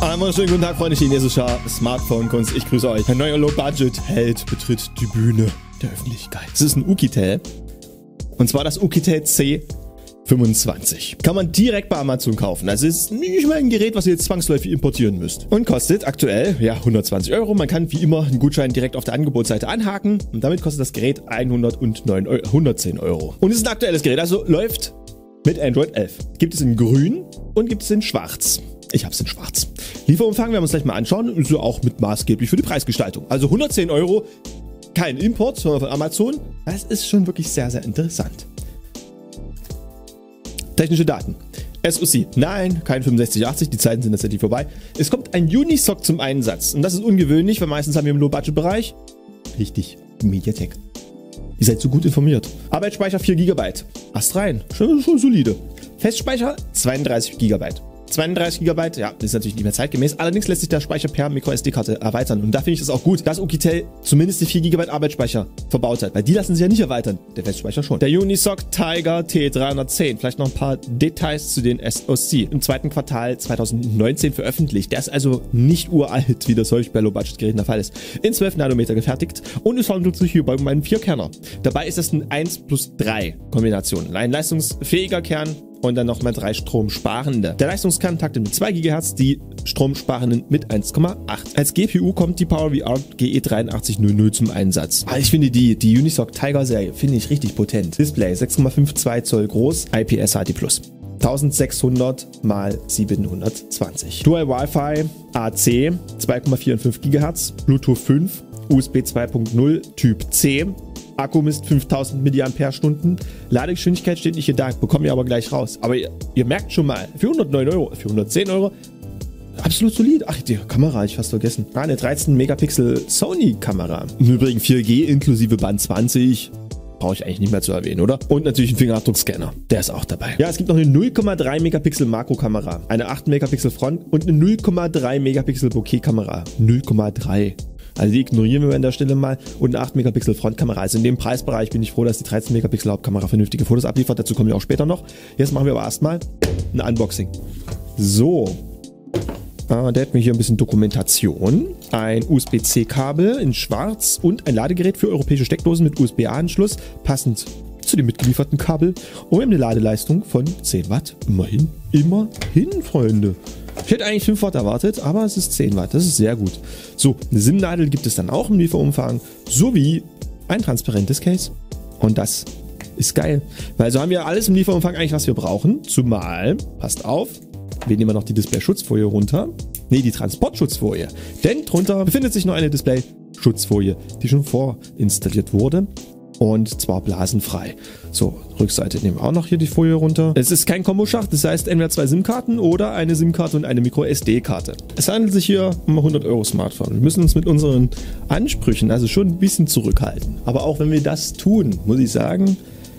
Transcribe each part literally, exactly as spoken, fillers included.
Einen wunderschönen guten Tag, Freunde chinesischer Smartphone-Kunst. Ich grüße euch. Ein neuer Low-Budget-Held betritt die Bühne der Öffentlichkeit. Es ist ein Oukitel. Und zwar das Oukitel C fünfundzwanzig. Kann man direkt bei Amazon kaufen. Also es ist nicht mal ein Gerät, was ihr jetzt zwangsläufig importieren müsst. Und kostet aktuell, ja, hundertzwanzig Euro. Man kann wie immer einen Gutschein direkt auf der Angebotsseite anhaken. Und damit kostet das Gerät hundertneun Euro, hundertzehn Euro. Und es ist ein aktuelles Gerät, also läuft mit Android elf. Gibt es in grün und gibt es in schwarz. Ich habe es in schwarz. Lieferumfang werden wir uns gleich mal anschauen. Ist ja auch mit maßgeblich für die Preisgestaltung. Also hundertzehn Euro, kein Import, sondern von Amazon. Das ist schon wirklich sehr, sehr interessant. Technische Daten. S O C. Nein, kein fünfundsechzig achtzig, die Zeiten sind tatsächlich vorbei. Es kommt ein Unisoc zum Einsatz. Und das ist ungewöhnlich, weil meistens haben wir im Low-Budget-Bereich richtig MediaTek. Ihr seid so gut informiert. Arbeitsspeicher vier Gigabyte. Ast rein. Schon, schon solide. Festspeicher zweiunddreißig Gigabyte. zweiunddreißig Gigabyte, ja, ist natürlich nicht mehr zeitgemäß. Allerdings lässt sich der Speicher per MicroSD-Karte erweitern. Und da finde ich das auch gut, dass Oukitel zumindest die vier Gigabyte Arbeitsspeicher verbaut hat. Weil die lassen sich ja nicht erweitern. Der Festspeicher schon. Der Unisoc Tiger T dreihundertzehn. Vielleicht noch ein paar Details zu den S O C. Im zweiten Quartal zweitausendneunzehn veröffentlicht. Der ist also nicht uralt, wie das häufig bei Low-Budget-Geräten der Fall ist. In zwölf Nanometer gefertigt. Und es handelt sich hierbei um einen Vier-Kerner. Dabei ist das ein eins plus drei Kombination. Ein leistungsfähiger Kern. Und dann nochmal drei stromsparende. Der Leistungskern taktet mit zwei Gigahertz, die stromsparenden mit eins Komma acht. Als G P U kommt die PowerVR G E drei acht null null zum Einsatz. Aber ich finde die, die Unisoc Tiger Serie finde ich richtig potent. Display sechs Komma zweiundfünfzig Zoll groß, I P S H D plus. eintausendsechshundert mal siebenhundertzwanzig. Dual Wi-Fi A C, zwei Komma fünfundvierzig Gigahertz, Bluetooth fünf, U S B zwei Punkt null, Typ C. Akku misst fünftausend Milliampere-Stunden. Ladegeschwindigkeit steht nicht hier da, bekommen wir aber gleich raus. Aber ihr, ihr merkt schon mal, für hundertneun Euro, für hundertzehn Euro, absolut solid. Ach, die Kamera, ich fast vergessen. Ah, eine dreizehn Megapixel Sony-Kamera. Im Übrigen vier G inklusive Band zwanzig. Brauche ich eigentlich nicht mehr zu erwähnen, oder? Und natürlich ein Fingerabdruckscanner. Der ist auch dabei. Ja, es gibt noch eine null Komma drei Megapixel Makrokamera, eine acht Megapixel Front und eine null Komma drei Megapixel Bokeh-Kamera. null Komma drei. Also die ignorieren wir an der Stelle mal. Und eine acht Megapixel Frontkamera. Also in dem Preisbereich bin ich froh, dass die dreizehn Megapixel Hauptkamera vernünftige Fotos abliefert. Dazu kommen wir auch später noch. Jetzt machen wir aber erstmal ein Unboxing. So. Ah, der hat mir hier ein bisschen Dokumentation. Ein U S B C Kabel in schwarz und ein Ladegerät für europäische Steckdosen mit U S B A-Anschluss. Passend zu dem mitgelieferten Kabel. Und wir haben eine Ladeleistung von zehn Watt. Immerhin. Immerhin, Freunde. Ich hätte eigentlich fünf Watt erwartet, aber es ist zehn Watt. Das ist sehr gut. So, eine SIM-Nadel gibt es dann auch im Lieferumfang, sowie ein transparentes Case. Und das ist geil. Weil so haben wir alles im Lieferumfang eigentlich, was wir brauchen. Zumal, passt auf, wir nehmen noch die Display-Schutzfolie runter. Ne, die Transportschutzfolie. Denn drunter befindet sich noch eine Display-Schutzfolie, die schon vorinstalliert wurde. Und zwar blasenfrei. So, Rückseite nehmen wir auch noch hier die Folie runter. Es ist kein Komboschacht, das heißt entweder zwei SIM-Karten oder eine SIM-Karte und eine Micro-S D-Karte. Es handelt sich hier um ein hundert Euro Smartphone. Wir müssen uns mit unseren Ansprüchen also schon ein bisschen zurückhalten. Aber auch wenn wir das tun, muss ich sagen,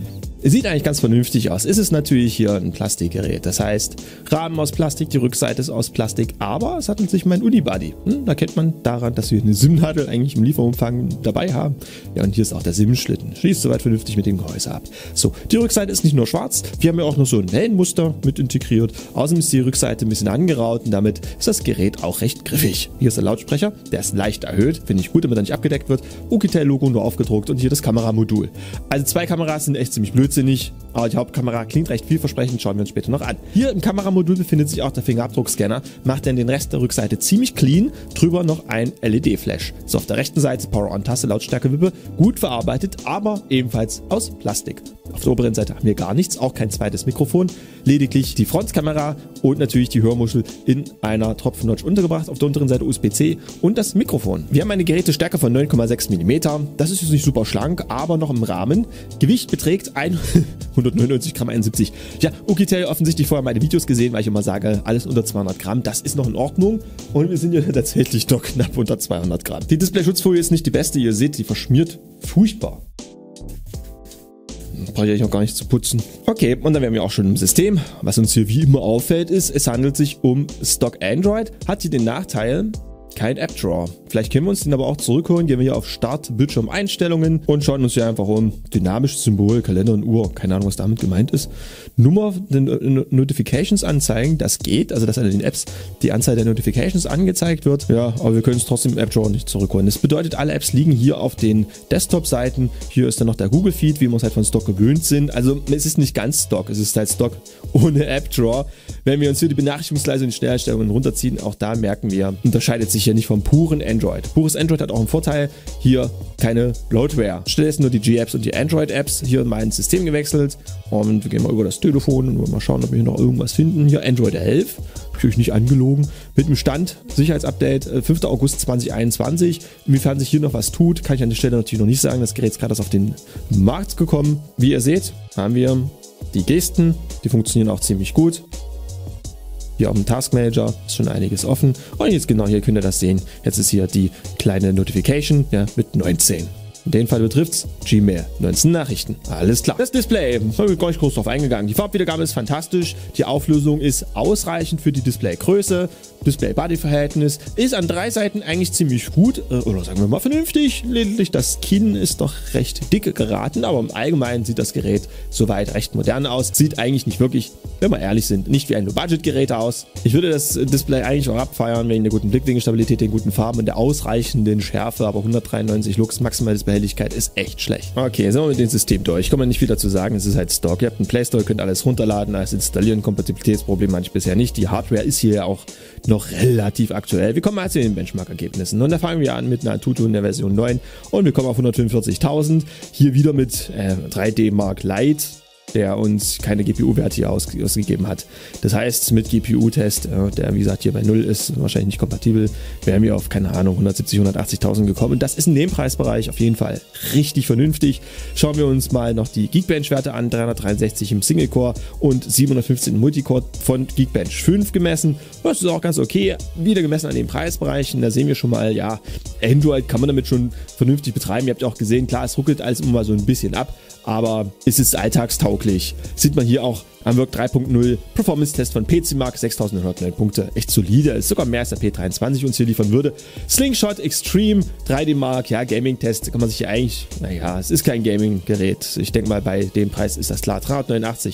es sieht eigentlich ganz vernünftig aus. Es ist natürlich hier ein Plastikgerät. Das heißt, Rahmen aus Plastik, die Rückseite ist aus Plastik, aber es handelt sich um ein Unibody. Hm, da kennt man daran, dass wir eine SIM-Nadel eigentlich im Lieferumfang dabei haben. Ja, und hier ist auch der SIM-Schlitten. Schließt soweit vernünftig mit dem Gehäuse ab. So, die Rückseite ist nicht nur schwarz, wir haben ja auch noch so ein Wellenmuster mit integriert. Außerdem ist die Rückseite ein bisschen angeraut und damit ist das Gerät auch recht griffig. Hier ist der Lautsprecher, der ist leicht erhöht, finde ich gut, damit er nicht abgedeckt wird. Oukitel-Logo nur aufgedruckt und hier das Kameramodul. Also zwei Kameras sind echt ziemlich blöd. Nicht, aber die Hauptkamera klingt recht vielversprechend, schauen wir uns später noch an. Hier im Kameramodul befindet sich auch der Fingerabdruckscanner, macht dann den Rest der Rückseite ziemlich clean, drüber noch ein L E D-Flash. So, auf der rechten Seite Power-On-Taste, Lautstärke-Wippe, gut verarbeitet, aber ebenfalls aus Plastik. Auf der oberen Seite haben wir gar nichts, auch kein zweites Mikrofon, lediglich die Frontkamera und natürlich die Hörmuschel in einer Tropfennotch untergebracht, auf der unteren Seite U S B C und das Mikrofon. Wir haben eine Gerätestärke von neun Komma sechs Millimeter, das ist jetzt nicht super schlank, aber noch im Rahmen. Gewicht beträgt hundertneunundneunzig Gramm einundsiebzig. Ja, Oukitel offensichtlich vorher meine Videos gesehen, weil ich immer sage, alles unter zweihundert Gramm, das ist noch in Ordnung und wir sind ja tatsächlich noch knapp unter zweihundert Gramm. Die Display-Schutzfolie ist nicht die beste, ihr seht, die verschmiert furchtbar. Brauche ich eigentlich noch gar nicht zu putzen. Okay, und dann wären wir auch schon im System. Was uns hier wie immer auffällt ist, es handelt sich um Stock Android. Hat hier den Nachteil, kein App Drawer. Vielleicht können wir uns den aber auch zurückholen. Gehen wir hier auf Start, Bildschirmeinstellungen und schauen uns hier einfach um. Dynamisches Symbol, Kalender und Uhr. Keine Ahnung, was damit gemeint ist. Nummer, Notifications anzeigen, das geht. Also, dass an den Apps die Anzahl der Notifications angezeigt wird. Ja, aber wir können es trotzdem im App Drawer nicht zurückholen. Das bedeutet, alle Apps liegen hier auf den Desktop-Seiten. Hier ist dann noch der Google Feed, wie wir es halt von Stock gewöhnt sind. Also, es ist nicht ganz Stock. Es ist halt Stock ohne App Drawer. Wenn wir uns hier die Benachrichtigungsleiste und die Schnelleinstellungen runterziehen, auch da merken wir, unterscheidet sich hier nicht vom puren Android. Pures Android hat auch einen Vorteil. Hier keine Bloatware. Stattdessen nur die G-Apps und die Android-Apps. Hier in mein System gewechselt. Und wir gehen mal über das Telefon und mal schauen, ob wir hier noch irgendwas finden. Hier Android elf. Natürlich nicht angelogen. Mit dem Stand, Sicherheitsupdate, fünfter August zweitausendeinundzwanzig. Inwiefern sich hier noch was tut, kann ich an der Stelle natürlich noch nicht sagen. Das Gerät ist gerade erst auf den Markt gekommen. Wie ihr seht, haben wir die Gesten. Die funktionieren auch ziemlich gut. Hier auf dem Task Manager ist schon einiges offen. Und jetzt genau hier könnt ihr das sehen. Jetzt ist hier die kleine Notification, ja, mit neunzehn. In dem Fall betrifft es Gmail. neunzehn Nachrichten. Alles klar. Das Display, da bin ich gar nicht groß drauf eingegangen. Die Farbwiedergabe ist fantastisch. Die Auflösung ist ausreichend für die Displaygröße. Display-Body-Verhältnis ist an drei Seiten eigentlich ziemlich gut. Oder sagen wir mal vernünftig. Lediglich das Kinn ist doch recht dick geraten. Aber im Allgemeinen sieht das Gerät soweit recht modern aus. Sieht eigentlich nicht wirklich, wenn wir ehrlich sind, nicht wie ein Low-Budget-Gerät aus. Ich würde das Display eigentlich auch abfeiern wegen der guten Blickwinkelstabilität, den guten Farben und der ausreichenden Schärfe. Aber hundertdreiundneunzig Lux, maximal Displayhelligkeit ist echt schlecht. Okay, sind wir mit dem System durch. Kann man nicht viel dazu sagen. Es ist halt Stock. Ihr habt einen Play Store, könnt alles runterladen, alles installieren. Kompatibilitätsproblem manchmal bisher nicht. Die Hardware ist hier ja auch noch relativ aktuell. Wir kommen also zu den Benchmark-Ergebnissen. Und da fangen wir an mit einer Antutu in der Version neun und wir kommen auf hundertfünfundvierzigtausend. Hier wieder mit äh, drei D Mark Lite, der uns keine G P U-Werte hier aus, ausgegeben hat. Das heißt, mit G P U-Test, äh, der wie gesagt hier bei null ist, wahrscheinlich nicht kompatibel, wären wir auf, keine Ahnung, hundertsiebzig, hundertachtzigtausend gekommen. Und das ist in dem Preisbereich auf jeden Fall richtig vernünftig. Schauen wir uns mal noch die Geekbench-Werte an, dreihundertdreiundsechzig im Single-Core und siebenhundertfünfzehn im Multicore von Geekbench fünf gemessen. Das ist auch ganz okay, wieder gemessen an den Preisbereichen. Da sehen wir schon mal, ja, Android kann man damit schon vernünftig betreiben. Ihr habt ja auch gesehen, klar, es ruckelt alles immer mal so ein bisschen ab, aber es ist alltagstauglich. Sieht man hier auch am Work drei Punkt null Performance-Test von P C Mark, sechstausendneunhundertneun Punkte. Echt solide, ist sogar mehr als der P dreiundzwanzig uns hier liefern würde. Slingshot Extreme, drei D Mark, ja, Gaming-Test kann man sich hier eigentlich, naja, es ist kein Gaming-Gerät. Ich denke mal, bei dem Preis ist das klar, dreihundertneunundachtzig.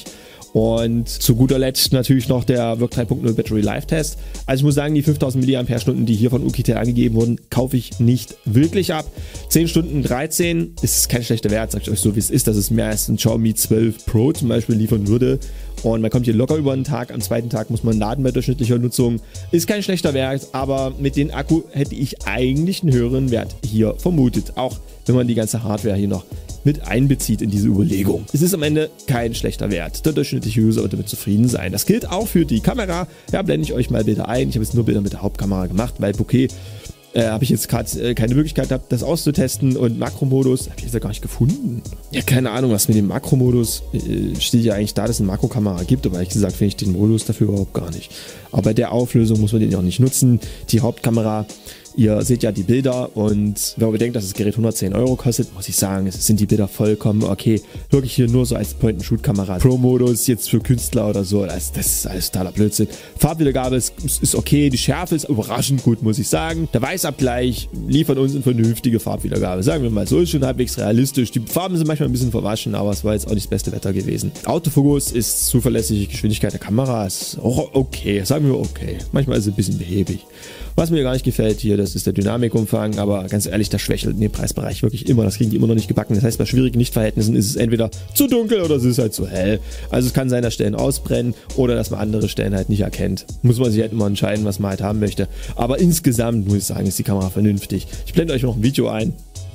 Und zu guter Letzt natürlich noch der Work drei Punkt null Battery Life Test. Also ich muss sagen, die fünftausend Milliampere-Stunden, die hier von Oukitel angegeben wurden, kaufe ich nicht wirklich ab. zehn Stunden dreizehn ist kein schlechter Wert, sag ich euch so wie es ist, dass es mehr als ein Xiaomi zwölf Pro zum Beispiel liefern würde. Und man kommt hier locker über einen Tag. Am zweiten Tag muss man laden bei durchschnittlicher Nutzung. Ist kein schlechter Wert, aber mit dem Akku hätte ich eigentlich einen höheren Wert hier vermutet. Auch wenn man die ganze Hardware hier noch mit einbezieht in diese Überlegung. Es ist am Ende kein schlechter Wert. Der durchschnittliche User wird damit zufrieden sein. Das gilt auch für die Kamera. Ja, blende ich euch mal Bilder ein. Ich habe jetzt nur Bilder mit der Hauptkamera gemacht, weil Bokeh äh, habe ich jetzt gerade äh, keine Möglichkeit gehabt, das auszutesten. Und Makromodus habe ich jetzt ja gar nicht gefunden. Ja, keine Ahnung, was mit dem Makromodus äh, steht ja eigentlich da, dass es eine Makrokamera gibt. Aber ehrlich gesagt finde ich den Modus dafür überhaupt gar nicht. Aber bei der Auflösung muss man den auch nicht nutzen. Die Hauptkamera, ihr seht ja die Bilder und wenn man bedenkt, dass das Gerät hundertzehn Euro kostet, muss ich sagen, es sind die Bilder vollkommen okay. Wirklich hier nur so als Point-and-Shoot-Kamera. Pro-Modus jetzt für Künstler oder so, das, das ist alles totaler Blödsinn. Farbwiedergabe ist, ist okay, die Schärfe ist überraschend gut, muss ich sagen. Der Weißabgleich liefert uns eine vernünftige Farbwiedergabe. Sagen wir mal so, ist schon halbwegs realistisch. Die Farben sind manchmal ein bisschen verwaschen, aber es war jetzt auch nicht das beste Wetter gewesen. Autofokus ist zuverlässige Geschwindigkeit der Kamera, ist auch okay, sagen wir okay. Manchmal ist es ein bisschen behäbig. Was mir gar nicht gefällt hier, das ist der Dynamikumfang, aber ganz ehrlich, das schwächelt in dem Preisbereich wirklich immer. Das kriegen die immer noch nicht gebacken. Das heißt, bei schwierigen Lichtverhältnissen ist es entweder zu dunkel oder es ist halt zu hell. Also es kann sein, dass Stellen ausbrennen oder dass man andere Stellen halt nicht erkennt. Muss man sich halt immer entscheiden, was man halt haben möchte. Aber insgesamt muss ich sagen, ist die Kamera vernünftig. Ich blende euch noch ein Video ein.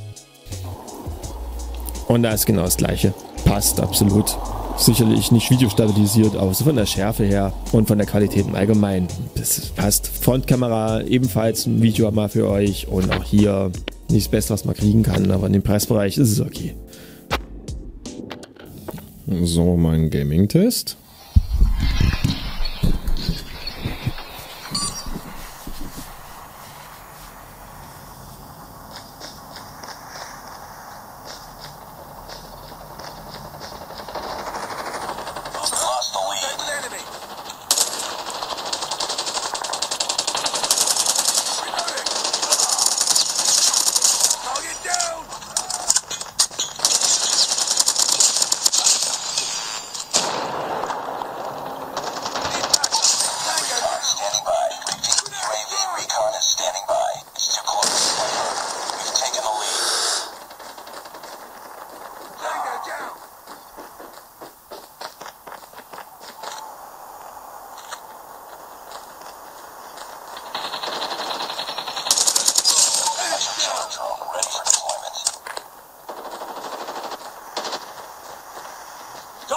Und da ist genau das Gleiche. Passt absolut. Sicherlich nicht videostabilisiert, aber so von der Schärfe her und von der Qualität im Allgemeinen. Das passt. Frontkamera ebenfalls ein Video mal für euch und auch hier nicht das Beste, was man kriegen kann, aber in dem Preisbereich ist es okay. So, mein Gaming-Test.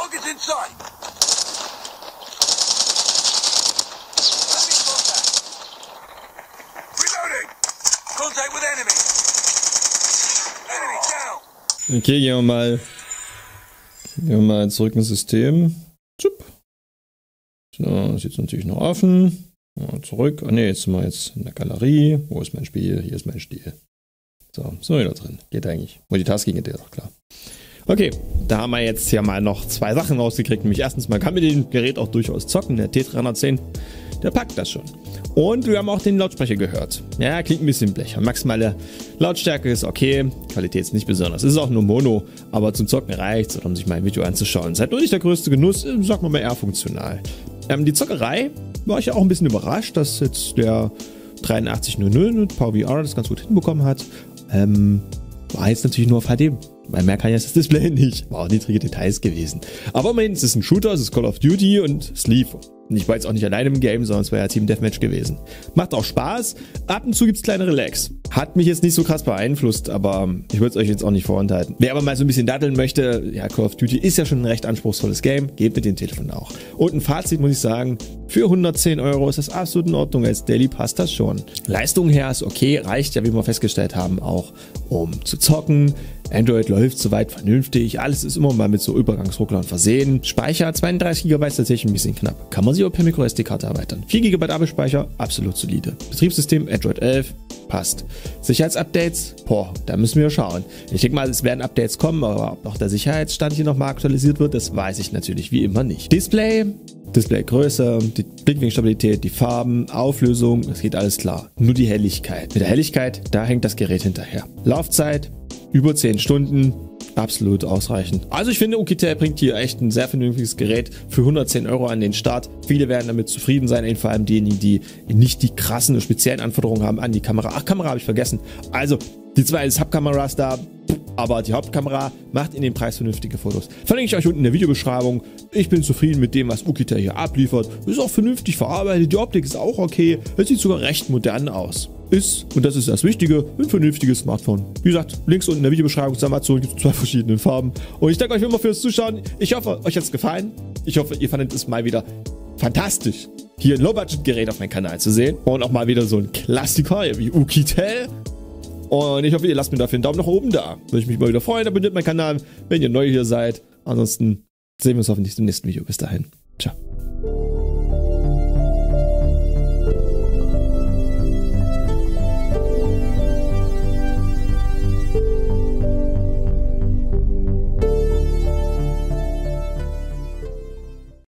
Target's in sight. Enemy contact. Reloading. Contact with enemy. Enemy down. Okay, gehen wir mal, gehen wir mal zurück ins System. Zup. So, das ist jetzt natürlich noch offen. Ja, zurück. Ah ne, jetzt sind wir jetzt in der Galerie. Wo ist mein Spiel? Hier ist mein Stil. So, sind wir wieder drin. Geht eigentlich. Multitasking geht ja doch klar. Okay, da haben wir jetzt ja mal noch zwei Sachen rausgekriegt. Nämlich erstens, man kann mit dem Gerät auch durchaus zocken. Der T dreihundertzehn, der packt das schon. Und wir haben auch den Lautsprecher gehört. Ja, klingt ein bisschen blech. Maximale Lautstärke ist okay, Qualität ist nicht besonders. Es ist auch nur Mono, aber zum Zocken reicht's, oder um sich mal ein Video anzuschauen. Seid nur nicht der größte Genuss, sagt man mal eher funktional. Ähm, die Zockerei war ich ja auch ein bisschen überrascht, dass jetzt der dreiundachtzig null null mit PowerVR das ganz gut hinbekommen hat. Ähm, war jetzt natürlich nur auf H D, weil mehr kann jetzt das Display nicht. War auch niedrige Details gewesen. Aber immerhin, es ist ein Shooter, es ist Call of Duty und es lief. Und ich war jetzt auch nicht alleine im Game, sondern es war ja Team Deathmatch gewesen. Macht auch Spaß. Ab und zu gibt's kleine Relax. Hat mich jetzt nicht so krass beeinflusst, aber ich würde es euch jetzt auch nicht vorenthalten. Wer aber mal so ein bisschen daddeln möchte, ja, Call of Duty ist ja schon ein recht anspruchsvolles Game, geht mit dem Telefon auch. Und ein Fazit muss ich sagen, für hundertzehn Euro ist das absolut in Ordnung. Als Daily passt das schon. Leistung her ist okay, reicht ja, wie wir festgestellt haben, auch um zu zocken. Android läuft soweit vernünftig, alles ist immer mal mit so Übergangsrucklern versehen. Speicher zweiunddreißig Gigabyte ist tatsächlich ein bisschen knapp. Kann man sich auch per Micro S D-Karte erweitern. vier Gigabyte Arbeitsspeicher, absolut solide. Betriebssystem Android elf, passt. Sicherheitsupdates, boah, da müssen wir schauen. Ich denke mal, es werden Updates kommen, aber ob noch der Sicherheitsstand hier nochmal aktualisiert wird, das weiß ich natürlich wie immer nicht. Display, Displaygröße, die Blickwinkelstabilität, die Farben, Auflösung, das geht alles klar. Nur die Helligkeit. Mit der Helligkeit, da hängt das Gerät hinterher. Laufzeit, über zehn Stunden, absolut ausreichend. Also ich finde, Oukitel bringt hier echt ein sehr vernünftiges Gerät für hundertzehn Euro an den Start. Viele werden damit zufrieden sein, vor allem diejenigen, die nicht die krassen und speziellen Anforderungen haben an die Kamera. Ach, Kamera habe ich vergessen. Also, die zwei Subkameras da, aber die Hauptkamera macht in dem Preis vernünftige Fotos. Verlinke ich euch unten in der Videobeschreibung. Ich bin zufrieden mit dem, was Oukitel hier abliefert. Ist auch vernünftig verarbeitet, die Optik ist auch okay. Es sieht sogar recht modern aus. Ist, und das ist das Wichtige, ein vernünftiges Smartphone. Wie gesagt, Links unten in der Videobeschreibung zu Amazon gibt es zwei verschiedene Farben. Und ich danke euch immer fürs Zuschauen. Ich hoffe, euch hat es gefallen. Ich hoffe, ihr fandet es mal wieder fantastisch, hier ein Low-Budget-Gerät auf meinem Kanal zu sehen. Und auch mal wieder so ein Klassiker wie Oukitel. Und ich hoffe, ihr lasst mir dafür einen Daumen nach oben da. Würde ich mich mal wieder freuen. Abonniert meinen Kanal, wenn ihr neu hier seid. Ansonsten sehen wir uns hoffentlich im nächsten Video. Bis dahin. Ciao.